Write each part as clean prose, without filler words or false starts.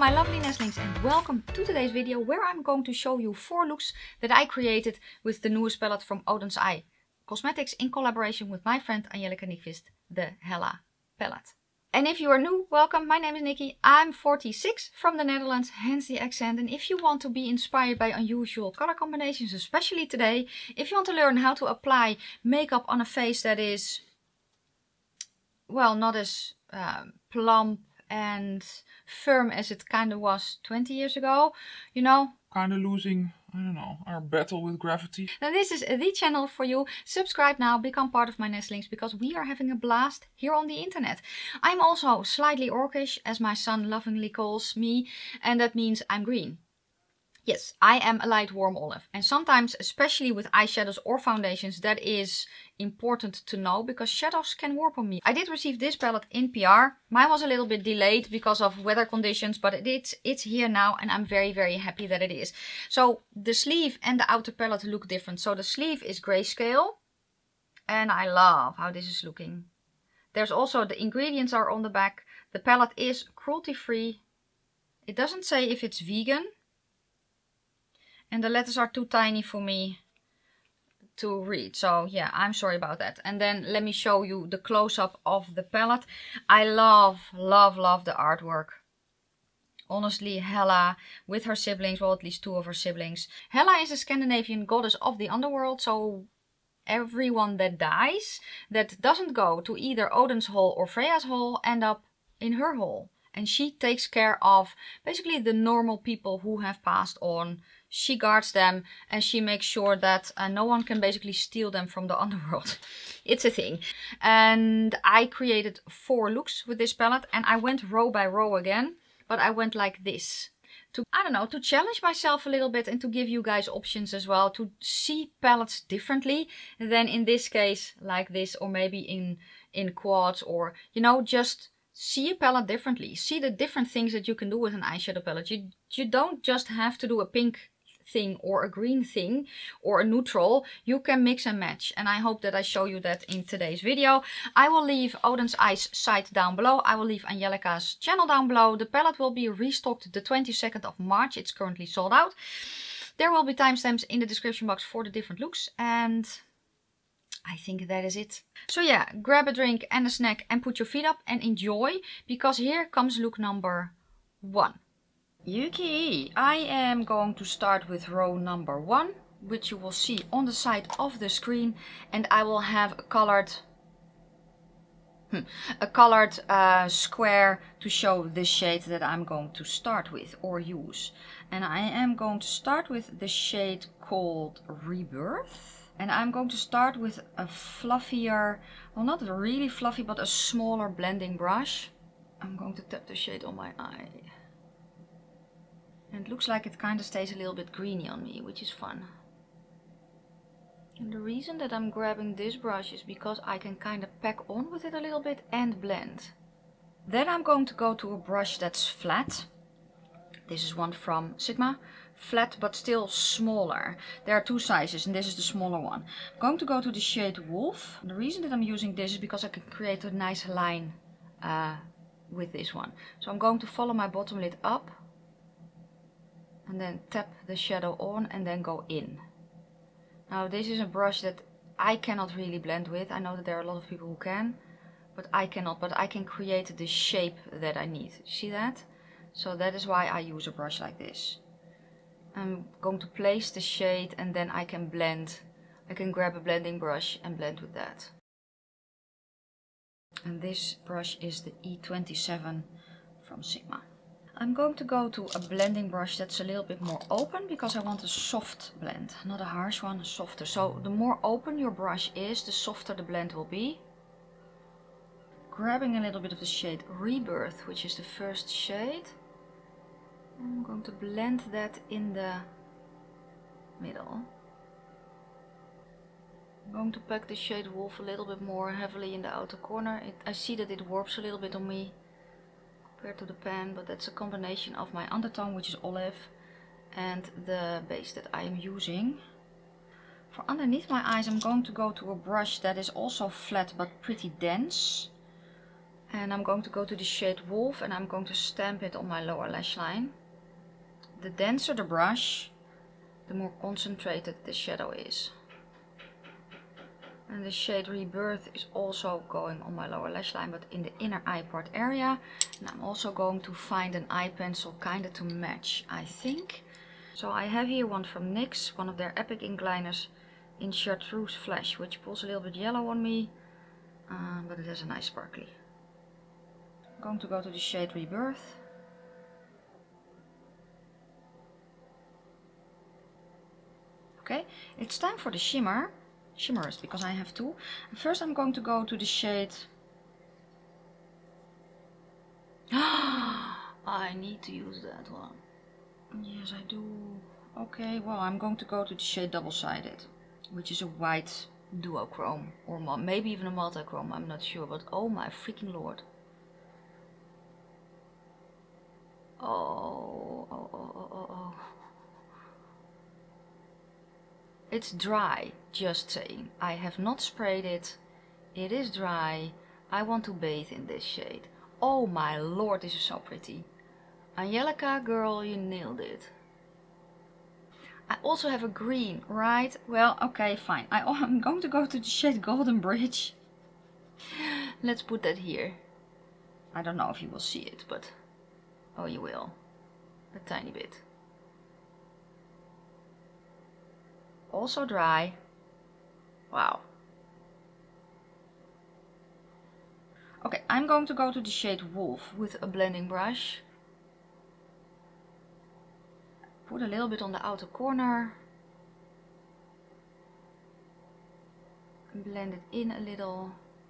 my lovely nestlings, and welcome to today's video where I'm going to show you 4 looks that I created with the newest palette from Odense Eye Cosmetics in collaboration with my friend Angelica Nyqvist, the Hella palette. And if you are new, welcome, my name is Nikki, I'm 46 from the Netherlands, hence the accent. And if you want to be inspired by unusual color combinations, especially today, if you want to learn how to apply makeup on a face that is, well, not as plump and firm as it kind of was 20 years ago, you know, kind of losing, I don't know, our battle with gravity. Now this is the channel for you. Subscribe now, become part of my nestlings, because we are having a blast here on the internet. I'm also slightly orcish, as my son lovingly calls me, and that means I'm green. Yes, I am a light warm olive, and sometimes, especially with eyeshadows or foundations, that is important to know because shadows can warp on me. I did receive this palette in PR. Mine was a little bit delayed because of weather conditions, but it's here now, and I'm very happy that it is. So the sleeve and the outer palette look different. So the sleeve is grayscale, and I love how this is looking. There's also the ingredients are on the back. The palette is cruelty free. It doesn't say if it's vegan. And the letters are too tiny for me to read. So yeah, I'm sorry about that. And then let me show you the close-up of the palette. I love the artwork. Honestly, Hella with her siblings, well, at least 2 of her siblings. Hella is a Scandinavian goddess of the underworld. So everyone that dies, that doesn't go to either Odin's hall or Freya's hall, end up in her hall. And she takes care of basically the normal people who have passed on. She guards them and she makes sure that no one can basically steal them from the underworld. It's a thing. And I created 4 looks with this palette, and I went row by row again, but I went like this. To, I don't know, to challenge myself a little bit and to give you guys options as well, to see palettes differently than in this case like this, or maybe in quads, or, you know, just see a palette differently. See the different things that you can do with an eyeshadow palette. You don't just have to do a pink thing or a green thing or a neutral. You can mix and match, and I hope that I show you that in today's video. I will leave Odense Eye's site down below. I will leave Angelica's channel down below. The palette will be restocked the 22nd of March. It's currently sold out. There will be timestamps in the description box for the different looks, and I think that is it. So yeah, grab a drink and a snack and put your feet up and enjoy, because here comes look number 1. Yuki! I am going to start with row number 1, which you will see on the side of the screen, and I will have a colored square to show the shade that I'm going to start with or use. And I am going to start with the shade called Rebirth. And I'm going to start with a fluffier, well, not really fluffy, but a smaller blending brush. I'm going to tap the shade on my eye. And it looks like it kind of stays a little bit greeny on me, which is fun. And the reason that I'm grabbing this brush is because I can kind of pack on with it a little bit and blend. Then I'm going to go to a brush that's flat. This is one from Sigma. Flat but still smaller. There are 2 sizes and this is the smaller one. I'm going to go to the shade Wolf. The reason that I'm using this is because I can create a nice line with this one. So I'm going to follow my bottom lid up and then tap the shadow on and then go in. Now this is a brush that I cannot really blend with. I know that there are a lot of people who can, but I cannot. But I can create the shape that I need. See that? So that is why I use a brush like this. I'm going to place the shade and then I can blend. I can grab a blending brush and blend with that. And this brush is the E27 from Sigma. I'm going to go to a blending brush that's a little bit more open because I want a soft blend, not a harsh one, a softer. So the more open your brush is, the softer the blend will be. Grabbing a little bit of the shade Rebirth, which is the first shade. I'm going to blend that in the middle. I'm going to pack the shade Wolf a little bit more heavily in the outer corner. I see that it warps a little bit on me compared to the pan, but that's a combination of my undertone, which is olive, and the base that I am using. For underneath my eyes, I'm going to go to a brush that is also flat but pretty dense. And I'm going to go to the shade Wolf and I'm going to stamp it on my lower lash line. The denser the brush, the more concentrated the shadow is. And the shade Rebirth is also going on my lower lash line, but in the inner eye part area. And I'm also going to find an eye pencil kind of to match, I think. So I have here one from NYX, one of their Epic ink liners in Chartreuse Flash, which pulls a little bit yellow on me, but it has a nice sparkly. I'm going to go to the shade Rebirth. Okay, it's time for the shimmers, because I have two. And first I'm going to go to the shade. I need to use that one. Yes, I do. Okay, well, I'm going to go to the shade Double-Sided, which is a white duochrome, or maybe even a multichrome, I'm not sure, but oh my freaking lord. Oh. It's dry, just saying. I have not sprayed it. It is dry. I want to bathe in this shade. Oh my lord, this is so pretty. Angelica, girl, you nailed it. I also have a green, right? Well, okay, fine. I'm going to go to the shade Golden Bridge. Let's put that here. I don't know if you will see it, but... oh, you will. A tiny bit. Also dry. Wow. Okay, I'm going to go to the shade Wolf with a blending brush. Put a little bit on the outer corner. Blend it in a little.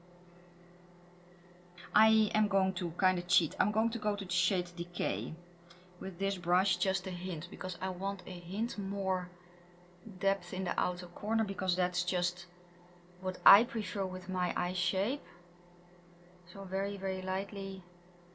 I am going to kind of cheat. I'm going to go to the shade Decay with this brush, just a hint, because I want a hint more depth in the outer corner, because that's just what I prefer with my eye shape. So very, very lightly.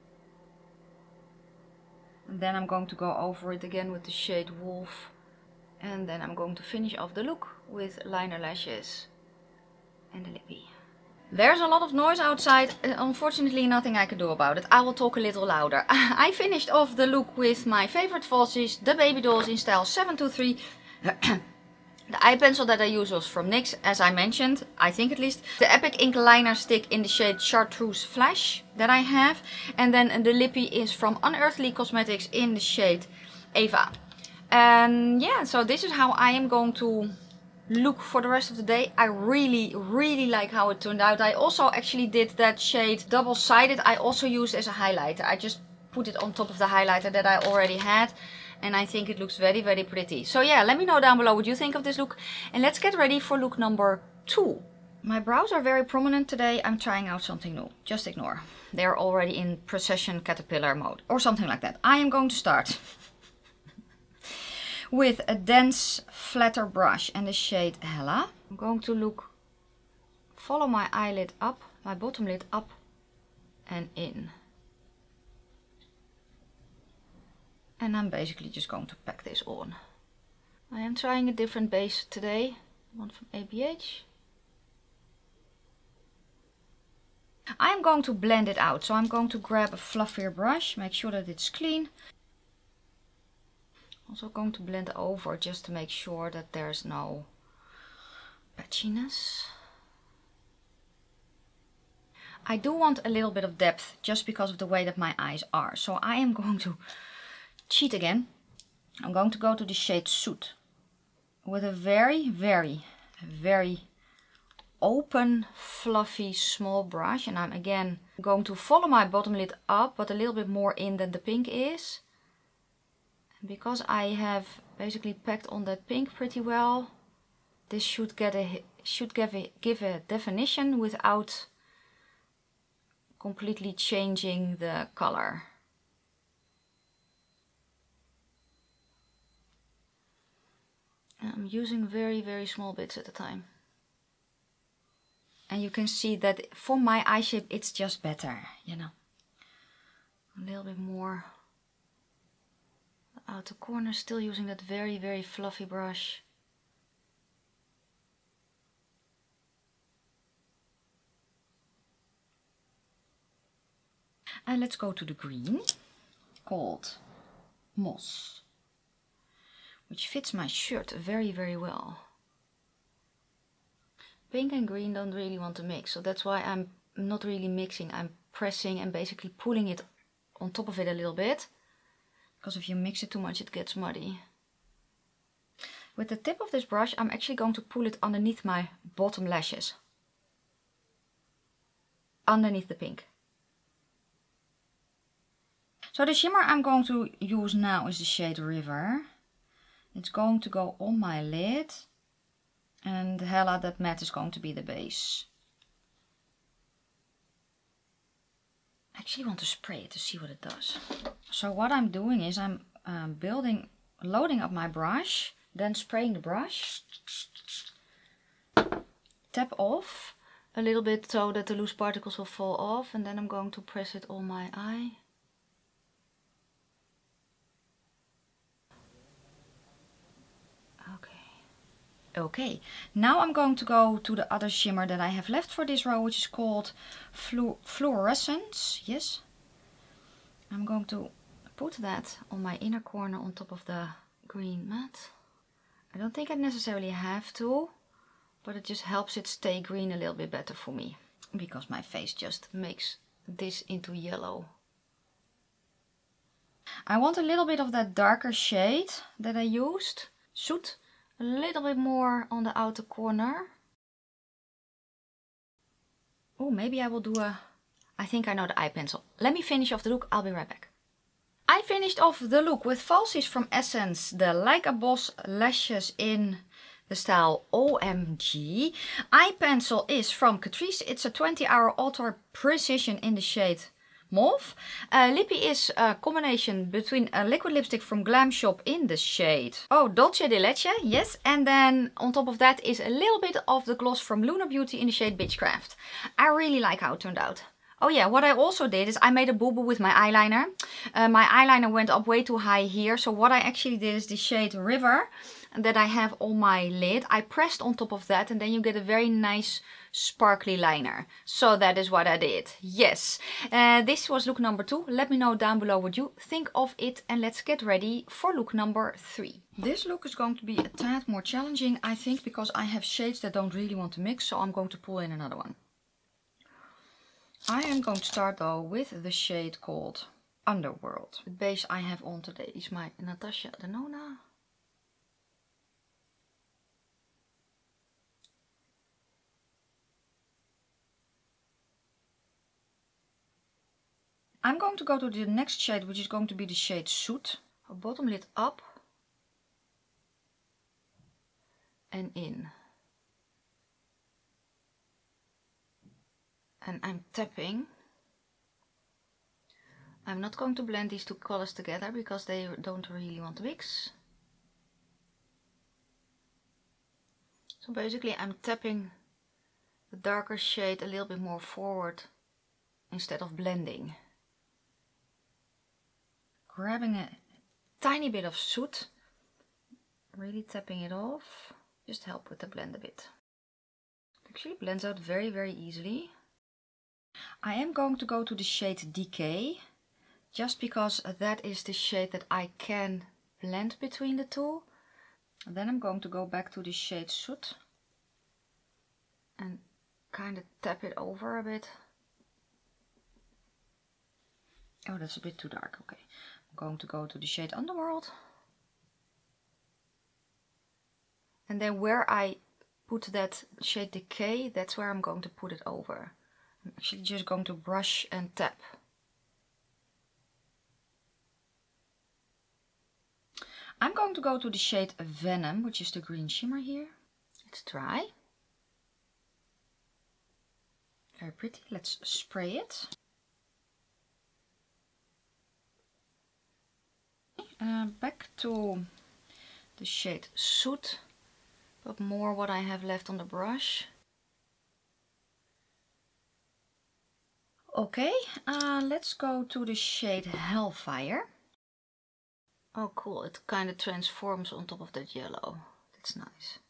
And then I'm going to go over it again with the shade Wolf. And then I'm going to finish off the look with liner lashes and the lippy. There's a lot of noise outside. Unfortunately, nothing I can do about it. I will talk a little louder. I finished off the look with my favorite falsies, the Baby Dolls in style 723. The eye pencil that I use was from NYX, as I mentioned, I think at least. The Epic ink liner stick in the shade Chartreuse Flash that I have. And then the lippy is from Unearthly Cosmetics in the shade Ava. And yeah, so this is how I am going to look for the rest of the day. I really, really like how it turned out. I also actually did that shade Double-Sided. I also used as a highlighter. I just put it on top of the highlighter that I already had. And I think it looks very, very pretty. So yeah, let me know down below what you think of this look. And let's get ready for look number 2. My brows are very prominent today. I'm trying out something new. Just ignore. They're already in Procession Caterpillar mode. Or something like that. I am going to start with a dense, flatter brush and the shade Hella. I'm going to follow my eyelid up, my bottom lid up and in. And I'm basically just going to pack this on. I am trying a different base today, one from ABH. I am going to blend it out, so I'm going to grab a fluffier brush, make sure that it's clean. Also going to blend over just to make sure that there's no patchiness. I do want a little bit of depth just because of the way that my eyes are. So I am going to cheat again. I'm going to go to the shade Soot with a very, very, very open, fluffy, small brush. And I'm again going to follow my bottom lid up, but a little bit more in than the pink is. And because I have basically packed on that pink pretty well, this should give a definition without completely changing the color. I'm using very, very small bits at a time. And you can see that for my eye shape it's just better, you know. A little bit more the outer corner, still using that very, very fluffy brush. And let's go to the green called Moss, which fits my shirt very, very well. Pink and green don't really want to mix, so that's why I'm not really mixing. I'm pressing and basically pulling it on top of it a little bit, because if you mix it too much it gets muddy. With the tip of this brush I'm actually going to pull it underneath my bottom lashes, underneath the pink. So the shimmer I'm going to use now is the shade River. It's going to go on my lid, and Hella That Matte is going to be the base. I actually want to spray it to see what it does. So what I'm doing is I'm loading up my brush, then spraying the brush. Tap off a little bit so that the loose particles will fall off, and then I'm going to press it on my eye. Okay, now I'm going to go to the other shimmer that I have left for this row, which is called Fluorescence. Yes. I'm going to put that on my inner corner on top of the green matte. I don't think I necessarily have to, but it just helps it stay green a little bit better for me, because my face just makes this into yellow. I want a little bit of that darker shade that I used, Soot. A little bit more on the outer corner. Oh, maybe I will do I think I know the eye pencil. Let me finish off the look, I'll be right back. I finished off the look with Falsies from Essence, the Like a Boss lashes in the style OMG. Eye pencil is from Catrice, it's a 20-hour Ultra Precision in the shade Mauve. Lippy is a combination between a liquid lipstick from Glam Shop in the shade Dolce de Leche, yes, and then on top of that is a little bit of the gloss from Lunar Beauty in the shade Bitchcraft. I really like how it turned out. Oh yeah, what I also did is I made a boo-boo with my eyeliner. My eyeliner went up way too high here, so what I actually did is the shade River that I have on my lid. I pressed on top of that, and then you get a very nice sparkly liner. So that is what I did. Yes, this was look number 2. Let me know down below what you think of it, and let's get ready for look number 3. This look is going to be a tad more challenging, I think, because I have shades that don't really want to mix, so I'm going to pull in another one. I am going to start though with the shade called Underworld. The base I have on today is my Natasha Denona. I'm going to go to the next shade, which is going to be the shade Soot. Bottom lid up and in. And I'm tapping. I'm not going to blend these two colors together because they don't really want to mix. So basically I'm tapping the darker shade a little bit more forward instead of blending. Grabbing a tiny bit of Soot, really tapping it off, just help with the blend a bit. It actually blends out very, very easily. I am going to go to the shade Decay, just because that is the shade that I can blend between the two. And then I'm going to go back to the shade Soot and kind of tap it over a bit. Oh, that's a bit too dark. Okay, I'm going to go to the shade Underworld. And then where I put that shade Decay, that's where I'm going to put it over. I'm actually just going to brush and tap. I'm going to go to the shade Venom, which is the green shimmer here. It's dry. Very pretty. Let's spray it. Back to the shade Soot, but more what I have left on the brush. Okay, let's go to the shade Hellfire. Oh cool, it kind of transforms on top of that yellow. That's nice.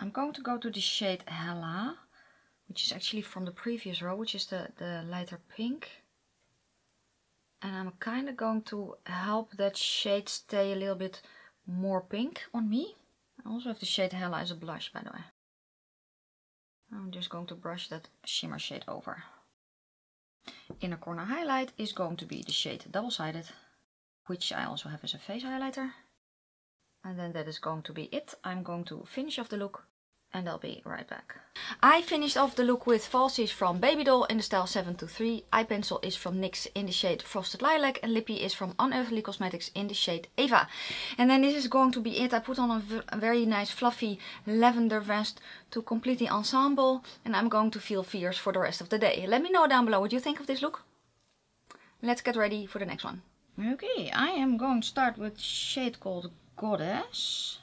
I'm going to go to the shade Hella, which is actually from the previous row, which is the lighter pink. And I'm kind of going to help that shade stay a little bit more pink on me. I also have the shade Hella as a blush, by the way. I'm just going to brush that shimmer shade over. Inner corner highlight is going to be the shade Double Sided, which I also have as a face highlighter. And then that is going to be it. I'm going to finish off the look and I'll be right back. I finished off the look with falsies from Baby Doll in the style 723. Eye pencil is from NYX in the shade Frosted Lilac. And lippy is from Unearthly Cosmetics in the shade Eva. And then this is going to be it. I put on a very nice fluffy lavender vest to complete the ensemble. And I'm going to feel fierce for the rest of the day. Let me know down below what you think of this look. Let's get ready for the next one. Okay, I am going to start with a shade called Goddess.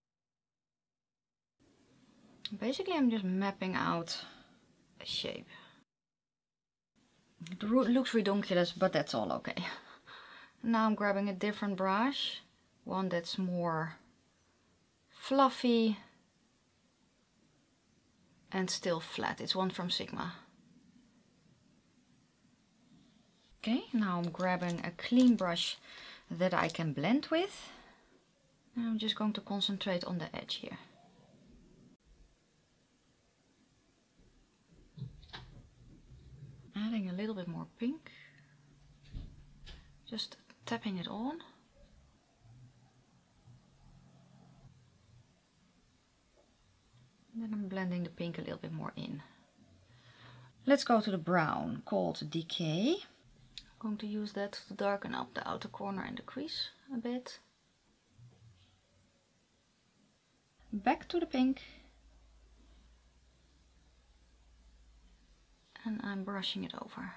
Basically, I'm just mapping out a shape. It looks redonkulous, but that's all okay. Now I'm grabbing a different brush. One that's more fluffy and still flat. It's one from Sigma. Okay, now I'm grabbing a clean brush that I can blend with. And I'm just going to concentrate on the edge here. Adding a little bit more pink. Just tapping it on. And then I'm blending the pink a little bit more in. Let's go to the brown called Decay. I'm going to use that to darken up the outer corner and the crease a bit. Back to the pink. And I'm brushing it over.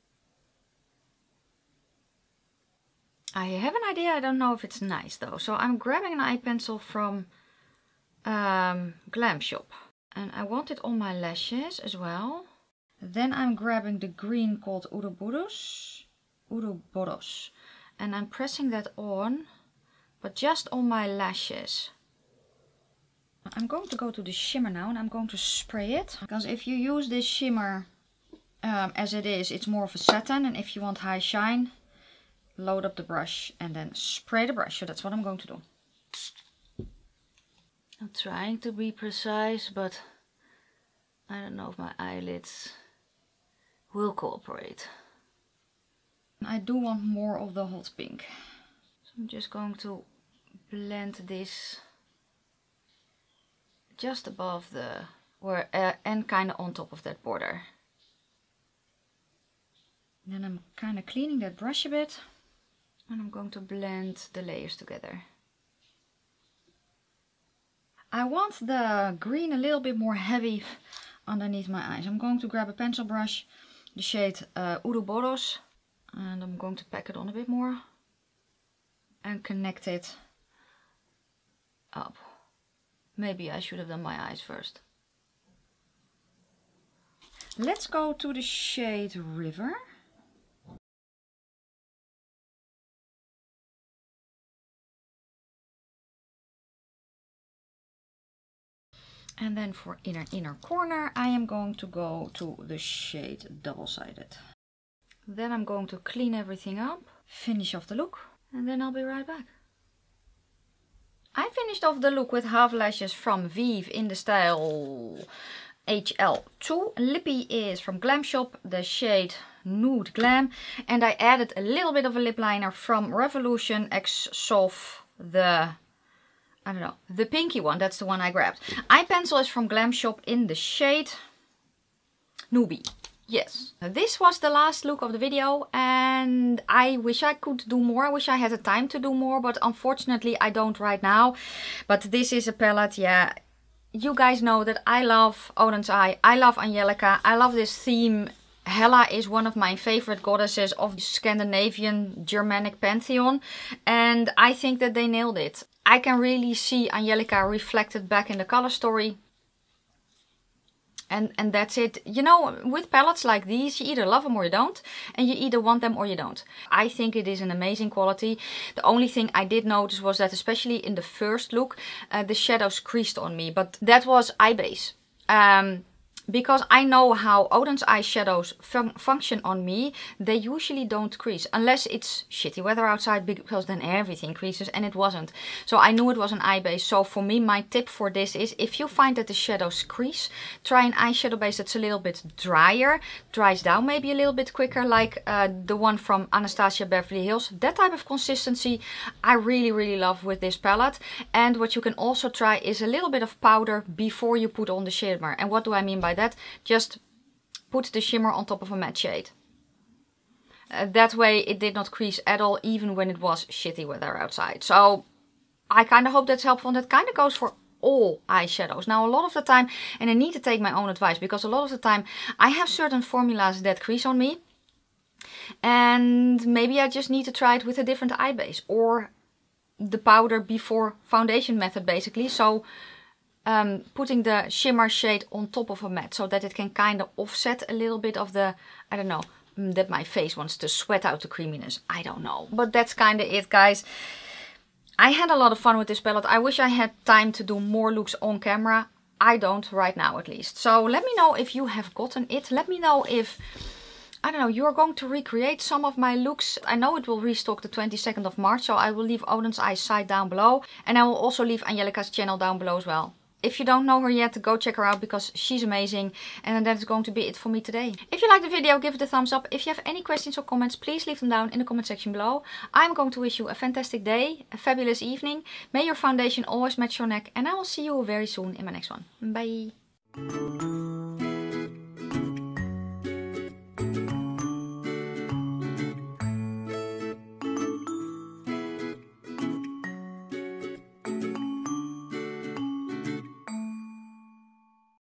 I have an idea, I don't know if it's nice though. So I'm grabbing an eye pencil from Glam Shop. And I want it on my lashes as well. Then I'm grabbing the green called Ouroboros. And I'm pressing that on, but just on my lashes. I'm going to go to the shimmer now and I'm going to spray it. Because if you use this shimmer as it is, it's more of a satin. And if you want high shine, load up the brush and then spray the brush. So that's what I'm going to do. I'm trying to be precise, but I don't know if my eyelids will cooperate. I do want more of the hot pink. So I'm just going to blend this just above the, and kind of on top of that border. Then I'm kind of cleaning that brush a bit. And I'm going to blend the layers together. I want the green a little bit more heavy underneath my eyes. I'm going to grab a pencil brush, the shade Ouroboros. And I'm going to pack it on a bit more. And connect it up. Maybe I should have done my eyes first. Let's go to the shade River. And then for inner corner, I am going to go to the shade Double Sided. Then I'm going to clean everything up, finish off the look, and then I'll be right back. I finished off the look with half lashes from Vive in the style HL2. Lippy is from Glam Shop, the shade Nude Glam. And I added a little bit of a lip liner from Revolution X Solve, the pinky one. That's the one I grabbed. Eye pencil is from Glam Shop in the shade Newbie. Yes, this was the last look of the video and I wish I could do more. I wish I had the time to do more, but unfortunately I don't right now. But this is a palette, yeah. You guys know that I love Odin's Eye. I love Angelica. I love this theme. Hella is one of my favorite goddesses of the Scandinavian Germanic pantheon. And I think that they nailed it. I can really see Angelica reflected back in the color story. And that's it. You know, with palettes like these, you either love them or you don't. And you either want them or you don't. I think it is an amazing quality. The only thing I did notice was that especially in the first look, the shadows creased on me. But that was eye base. Because I know how Oden's eyeshadows function on me, they usually don't crease. Unless it's shitty weather outside, because then everything creases, and it wasn't. So I knew it was an eye base. So for me, my tip for this is, if you find that the shadows crease, try an eyeshadow base that's a little bit drier, dries down maybe a little bit quicker, like the one from Anastasia Beverly Hills. That type of consistency I really love with this palette. And what you can also try is a little bit of powder before you put on the shimmer. And what do I mean by that? Just put the shimmer on top of a matte shade. That way it did not crease at all, even when it was shitty weather outside. So I kind of hope that's helpful, and that kind of goes for all eyeshadows. Now a lot of the time, and I need to take my own advice, because a lot of the time I have certain formulas that crease on me, and maybe I just need to try it with a different eye base, or the powder before foundation method basically. So putting the shimmer shade on top of a matte, so that it can kind of offset a little bit of the, I don't know, that my face wants to sweat out the creaminess. I don't know. But that's kind of it, guys. I had a lot of fun with this palette. I wish I had time to do more looks on camera. I don't right now, at least. So let me know if you have gotten it. Let me know if, I don't know, you're going to recreate some of my looks. I know it will restock the 22nd of March, so I will leave Oden's Eyes site down below. And I will also leave Angelica's channel down below as well. If you don't know her yet, go check her out, because she's amazing. And that is going to be it for me today. If you liked the video, give it a thumbs up. If you have any questions or comments, please leave them down in the comment section below. I'm going to wish you a fantastic day, a fabulous evening. May your foundation always match your neck. And I will see you very soon in my next one. Bye.